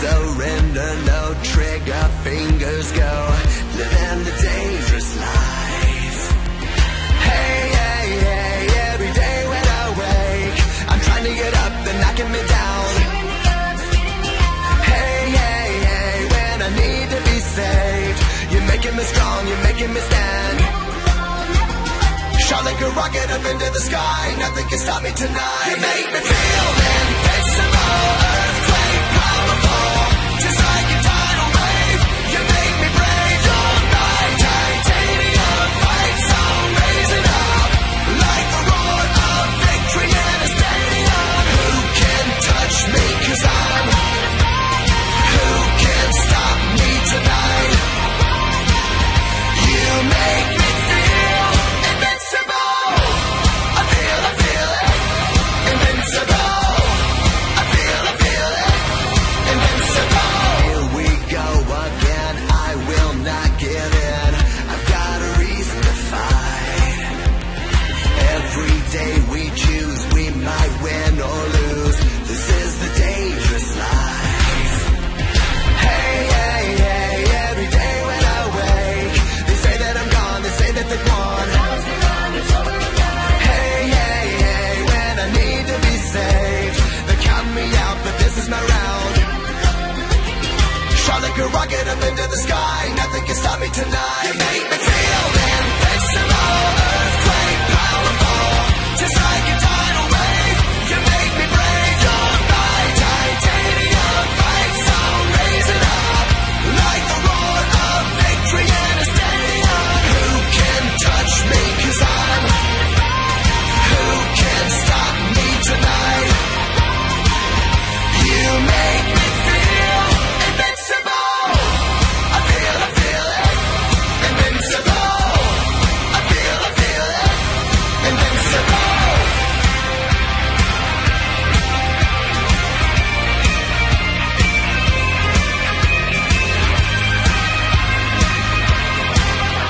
surrender, no trigger, fingers go, living the dangerous life. Hey, hey, hey, every day when I wake, I'm trying to get up, they're knocking me down. Hey, hey, hey, when I need to be saved, you're making me strong, you're making me stand. Shot like a rocket up into the sky, nothing can stop me tonight. You make me feel invincible, earthquake powerful, just like a tidal wave. You make me brave, you're my titanium fight song, raising up like the roar of victory in a stadium. Who can touch me, 'cause I'm, who can stop me tonight? You make me feel invincible. I feel it, invincible. I feel it, invincible. Here we go again, I will not give in. I've got a reason to fight. Every day we choose, we might win or lose. This is the dangerous life. Hey, hey, hey, every day when I wake, they say that I'm gone, they say that they've won. Hey, hey, hey, when I need to be saved, they count me out, but this is my round. Shot like a rocket up into the sky, nothing can stop me tonight. You make me